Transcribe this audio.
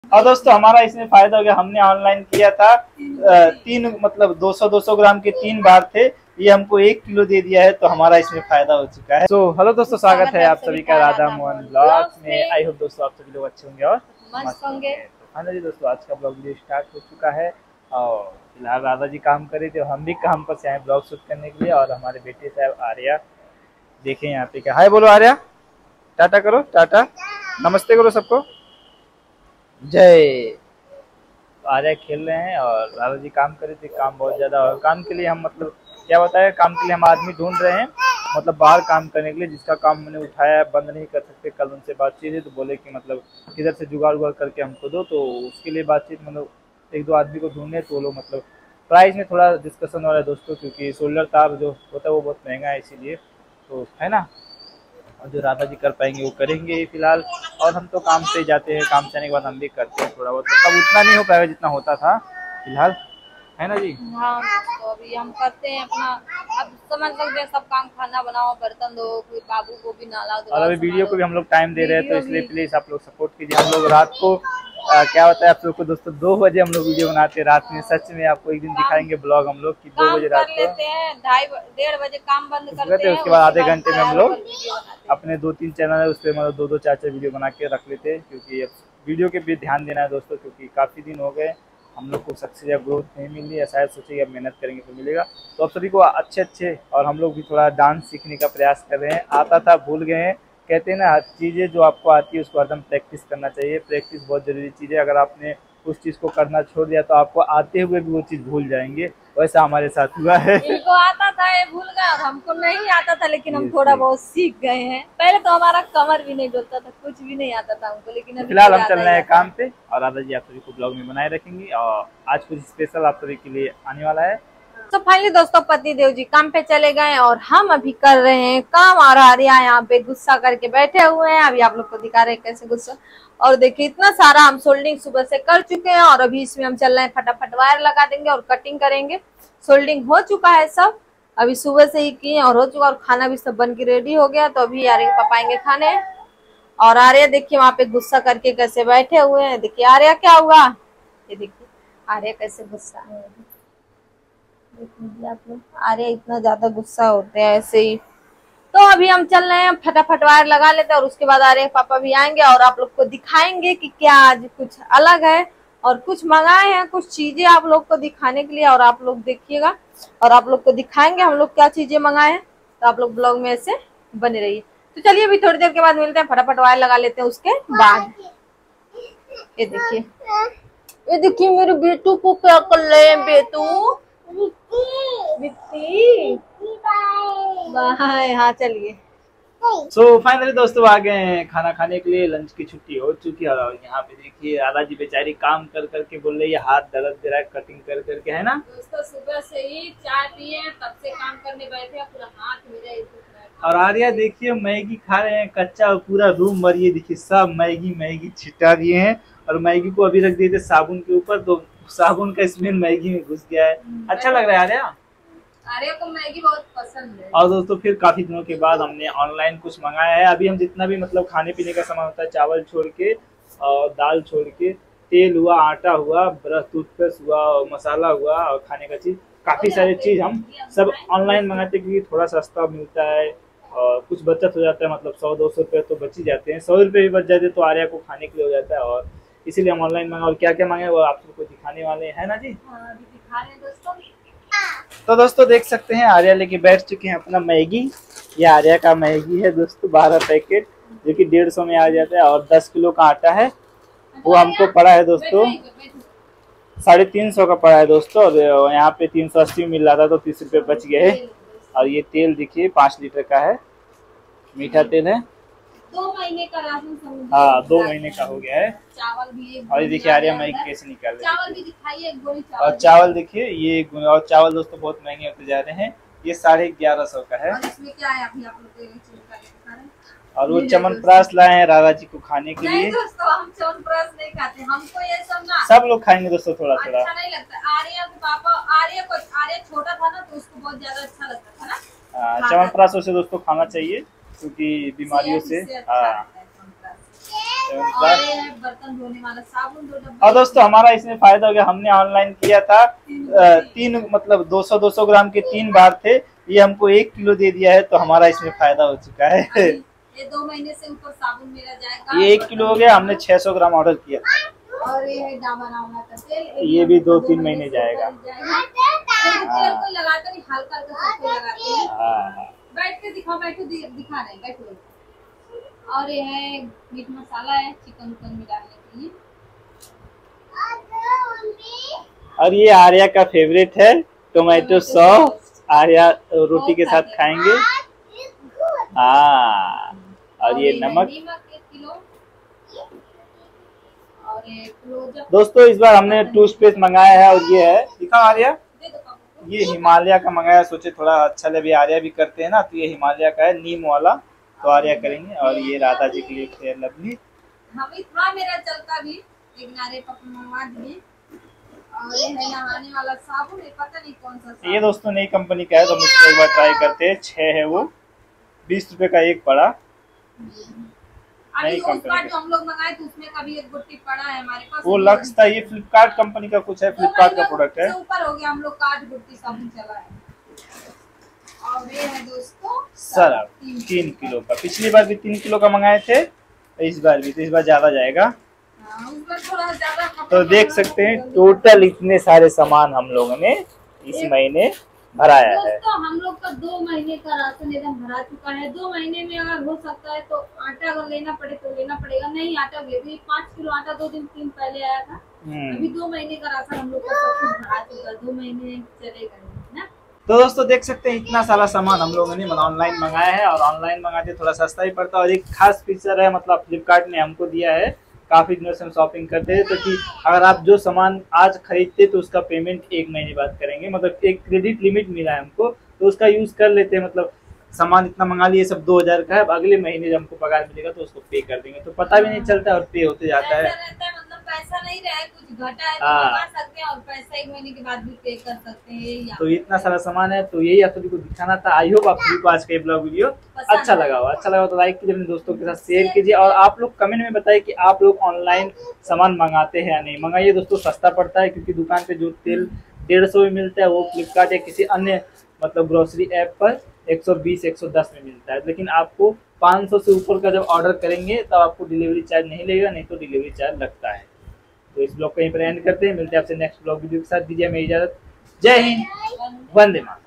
और दोस्तों हमारा इसमें फायदा हो गया, हमने ऑनलाइन किया था 200 ग्राम के 3 बार थे, ये हमको 1 किलो दे दिया है, तो हमारा इसमें फायदा हो चुका है। तो हेलो दोस्तों, स्वागत है आप सभी का राधा मोहन ब्लॉग्स में। आई होप दोस्तों आप सभी लोग अच्छे होंगे और मस्त होंगे। तो फाइनली दोस्तों आज का ब्लॉग वीडियो स्टार्ट हो चुका है और फिलहाल राधा जी काम कर रहे थे, हम भी काम पर से आए ब्लॉग शूट करने के लिए। और हमारे बेटे साहब आर्या, देखें यहाँ पे क्या, हाय बोलो आर्या, टाटा करो, टाटा नमस्ते करो सबको, जय। आर्या खेल रहे हैं और राधा जी काम कर रहे थे, काम बहुत ज्यादा। और काम के लिए हम क्या बताया, काम के लिए हम आदमी ढूंढ रहे हैं, बाहर काम करने के लिए, जिसका काम मैंने उठाया है, बंद नहीं कर सकते। कल उनसे बातचीत है तो बोले कि किधर से जुगाड़ उगाड़ करके हमको दो, तो उसके लिए बातचीत एक दो आदमी को ढूंढने, तो वो लोग प्राइस में थोड़ा डिस्कशन हो रहा है दोस्तों, क्योंकि सोल्डर तार जो होता है वो बहुत महंगा है, इसीलिए तो है ना। और जो राधा जी कर पाएंगे वो करेंगे फिलहाल। और हम तो काम से जाते हैं, काम से आने के बाद हम भी करते हैं थोड़ा बहुत, उतना नहीं हो पाएगा जितना होता था फिलहाल, है ना जी। हाँ, तो अभी हम करते हैं अपना, अब समझ सकते हैं सब काम, खाना बनाओ, बर्तन धो, कोई बाबू को भी नहला दो। और अभी वीडियो को भी हम लोग टाइम दे रहे हैं, तो इसलिए प्लीज आप लोग सपोर्ट कीजिए। हम लोग रात को क्या होता है आप लोग को दोस्तों, 2 बजे हम लोग वीडियो बनाते हैं रात में। सच में आपको एक दिन दिखाएंगे ब्लॉग हम लोग की 2 बजे रात को लेते हैं, 2:30 बजे काम बंद करते हैं। उसके बाद आधे घंटे में हम लोग अपने 2-3 चैनल है उस पर 2-2 4-4 वीडियो बना के रख लेते हैं, क्योंकि वीडियो के भी ध्यान देना है दोस्तों, क्योंकि काफ़ी दिन हो गए हम लोग को सक्सेस या ग्रोथ नहीं मिली है। शायद सोचिए अब मेहनत करेंगे तो मिलेगा। तो आप सभी को अच्छे और हम लोग भी थोड़ा डांस सीखने का प्रयास कर रहे हैं। आता था भूल गए हैं, कहते हैं ना, हर चीज़ें जो आपको आती है उसको हरदम प्रैक्टिस करना चाहिए। प्रैक्टिस बहुत ज़रूरी चीज़ है। अगर आपने उस चीज़ को करना छोड़ दिया तो आपको आते हुए भी वो चीज़ भूल जाएंगे। वैसा हमारे साथ हुआ है। इनको आता था ये भूल गए और हमको नहीं आता था, लेकिन हम थोड़ा बहुत सीख गए हैं। पहले तो हमारा कमर भी नहीं डोलता था, कुछ भी नहीं आता था हमको, लेकिन फिलहाल हम चल रहे हैं काम पे और राधा जी आप सभी को ब्लॉग में बनाए रखेंगे। और आज कुछ स्पेशल आप सभी के लिए आने वाला है। तो फाइनली दोस्तों पति देव जी काम पे चले गए और हम अभी कर रहे हैं काम। और आर्या यहाँ पे गुस्सा करके बैठे हुए हैं, अभी आप लोग को दिखा रहे हैं कैसे गुस्सा। और देखिए इतना सारा हम सोल्डिंग सुबह से कर चुके हैं और अभी इसमें हम चल रहे हैं, फटाफट वायर लगा देंगे और कटिंग करेंगे। सोल्डिंग हो चुका है सब, अभी सुबह से ही किए और हो चुका, और खाना भी सब बन के रेडी हो गया। तो अभी आर्या के पापा आएंगे खाने। और आर्या देखिए वहां पे गुस्सा करके कैसे बैठे हुए हैं। देखिए आर्या क्या हुआ, ये देखिए आर्या कैसे गुस्सा है, आप लोग। आर्या इतना ज्यादा गुस्सा होते हैं ऐसे ही। तो अभी हम चल रहे हैं, फटाफट वायर लगा लेते हैं और उसके बाद आर्या पापा भी आएंगे और आप लोग को दिखाएंगे कि क्या आज कुछ अलग है और कुछ मंगाए हैं, कुछ चीजें आप लोग को दिखाने के लिए। और आप लोग देखिएगा और आप लोग को दिखाएंगे हम लोग क्या चीजें मंगाए हैं। तो आप लोग ब्लॉग में ऐसे बने रहिए। तो चलिए अभी थोड़ी देर के बाद मिलते हैं, फटाफट वायर लगा लेते हैं उसके बाद। ये देखिए मेरे बेटू को क्या कर रहे हैं, बेटू बाय। हाँ चलिए। सो फाइनली दोस्तों आ गए हैं खाना खाने के लिए। लंच की छुट्टी हो चुकी है और यहाँ पे देखिए राधा जी बेचारी काम कर करके बोल रही है, हाथ दर्द दे रहा है कटिंग कर करके, है ना दोस्तों। सुबह से ही चाय पिए, तब से काम करने बैठे, पूरा हाथ मेरा दुख रहा है। और आर्या देखिए मैगी खा रहे हैं कच्चा, पूरा रूम भर ये देखिए सब मैगी छिटा दिए हैं। और मैगी को अभी रख दिए थे साबुन के ऊपर, तो साबुन का स्मेल मैगी में घुस गया है। अच्छा लग रहा है आर्या, आर्या को मैगी बहुत पसंद है। और दोस्तों फिर काफी दिनों के बाद हमने ऑनलाइन कुछ मंगाया है। अभी हम जितना भी खाने पीने का सामान होता है, चावल छोड़ के और दाल छोड़ के, तेल हुआ, आटा हुआ, ब्रश, टूथपेस्ट हुआ, मसाला हुआ और खाने का चीज, काफी सारी चीज हम सब ऑनलाइन मंगाते हैं, क्योंकि थोड़ा सस्ता मिलता है और कुछ बचत हो जाता है। 100-200 रुपये तो बच ही जाते हैं, 100 रुपये भी बच जाते हैं तो आर्या को खाने के लिए हो जाता है। और इसीलिए हम ऑनलाइन मंगा, और क्या क्या मांगे वो आप सबको दिखाने वाले हैं ना जी। अभी दिखा रहे हैं दोस्तों। तो दोस्तों देख सकते हैं आर्या लेके बैठ चुके हैं अपना मैगी। ये आर्या का मैगी है दोस्तों, 12 पैकेट, जो कि 150 में आ जाता है। और 10 किलो का आटा है, वो हमको पड़ा है दोस्तों 350 का पड़ा है दोस्तों। और यहाँ पे 380 मिल रहा था तो 30 रुपये बच गए हैं। और ये तेल देखिए 5 लीटर का है, मीठा तेल है। 2 महीने का राशन। हाँ 2 महीने का हो गया है। चावल भी, और ये देखिए आर्या मैगी कैसे निकाल रही है। चावल भी दिखाइए, एक गोली चावल। और चावल देखिए ये, और चावल दोस्तों बहुत महंगे होते जा रहे हैं, ये 1150 का है। और इसमें क्या है अभी आप लोग को दिखा रहे हैं। और वो च्यवनप्राश लाए हैं राधा जी को खाने के लिए। नहीं दोस्तों, हम च्यवनप्राश नहीं खाते, हमको ये सब ना, सब लोग खाएंगे दोस्तों थोड़ा थोड़ा, अच्छा नहीं लगता। आर्या के पापा, आर्या छोटा था ना तो उसको बहुत ज्यादा अच्छा लगता था ना। च्यवनप्राश से दोस्तों खाना चाहिए, क्योंकि बीमारियों से। हाँ और ये है बर्तन धोने वाला साबुन 2 डब्बा। और दोस्तों हमारा इसमें फायदा हो गया, हमने ऑनलाइन किया था 3 मतलब 200 ग्राम के 3 बार थे, ये हमको 1 किलो दे दिया है, तो हमारा इसमें फायदा हो चुका है। ये 2 महीने से ऊपर साबुन मेरा जाएगा। ये 1 किलो हो गया, हमने 600 ग्राम ऑर्डर किया। और ये है डाबर आंवला का तेल, ये भी 2-3 महीने जाएगा। तेल कोई लगाता नहीं, हल्का हल्का सबको लगाते हैं। हाँ। बैठ के दिखाओ, बैठो दिखा रहे बैठो। और ये है मीट मसाला है चिकन उकन में डालने के लिए। और ये आर्या का फेवरेट है टोमेटो सॉस, आर्या रोटी के साथ खाएंगे। हाँ। और ये नमक 1 किलो। और ये क्लोजअप। दोस्तों इस बार हमने टूथपेस्ट मंगाया है, और ये है दिखाओ आर्या, ये हिमालय का मंगाया, सोचे थोड़ा अच्छा लगे, आर्या भी करते हैं ना, तो ये हिमालय का है नीम वाला, तो आर्या करेंगे। और ये राधा जी के लिए फेयर लवली, हम इतना मेरा चलता भी लेकिन आर्या पापा मंगवा दिए। और ये है नहाने वाला साबुन, ये पता नहीं कौन सा साबुन। ये दोस्तों नई कंपनी का है, तो हम इसको एक बार ट्राई करते हैं। 6 है वो, 20 रुपए का एक पड़ा। अभी उस बार जो हम लोग मंगाए थे उसमें कभी एक गुट्टी पड़ा है हमारे पास, वो लक्स था, ये फ्लिपकार्ट कंपनी का कुछ है, फ्लिपकार्ट का प्रोडक्ट है। ऊपर हो गया हम लोग का 8 गुट्टी साबुन चला है। और ये है दोस्तों सरफ 3 किलो का, पिछली बार भी 3 किलो का मंगाए थे, इस बार भी, तो इस बार ज्यादा जाएगा। उस बार थोड़ा ज्यादा। तो देख सकते हैं टोटल इतने सारे सामान हम लोगों ने इस महीने भराया है। दोस्तों हम लोग का 2 महीने का राशन एकदम भरा चुका है। 2 महीने में अगर हो सकता है तो आटा अगर लेना पड़े तो लेना पड़ेगा, नहीं आटा ले भी 5 किलो आटा 2 दिन 3 पहले आया था। अभी 2 महीने का राशन हम लोग का सब कुछ भरा चुका है, 2 महीने चलेगा ना। तो दोस्तों देख सकते हैं इतना सारा सामान हम लोगों ने ऑनलाइन मंगाया है, और ऑनलाइन मंगाते थोड़ा सस्ता ही पड़ता है। और एक खास फीचर है, मतलब फ्लिपकार्ट ने हमको दिया है, काफी दिनों से हम शॉपिंग करते हैं, तो कि अगर आप जो सामान आज खरीदते तो उसका पेमेंट 1 महीने बाद करेंगे, मतलब एक क्रेडिट लिमिट मिला है हमको, तो उसका यूज कर लेते हैं। मतलब सामान इतना मंगा लिए, सब 2000 का है, अब अगले महीने जब हमको पगार मिलेगा तो उसको पे कर देंगे, तो पता भी नहीं चलता और पे होते जाता है। मतलब पैसा नहीं रहे, कुछ घटा है तो मंगा सकते हैं, और पैसा 1 महीने के बाद भी पे कर सकते हैं। तो इतना सारा सामान है, तो यही आप सभी को दिखाना था। आई होप आप सभी को आज का ये ब्लॉग वीडियो अच्छा लगा हो तो लाइक कीजिए, अपने दोस्तों के साथ शेयर कीजिए, और आप लोग कमेंट में बताइए कि आप लोग ऑनलाइन सामान मंगाते हैं या नहीं। मंगाइए दोस्तों, सस्ता पड़ता है, क्योंकि दुकान पे जो तेल 150 में मिलता है वो फ्लिपकार्ट या किसी अन्य मतलब ग्रोसरी ऐप पर 120-110 में मिलता है। लेकिन आपको 500 से ऊपर का जब ऑर्डर करेंगे तब आपको डिलीवरी चार्ज नहीं लगेगा, नहीं तो डिलीवरी चार्ज लगता है। तो इस ब्लॉग को यहीं पर एंड करते हैं, मिलते हैं आपसे नेक्स्ट ब्लॉग वीडियो के साथ। दीजिए हमें इजाजत। जय हिंद, वंदे मातरम।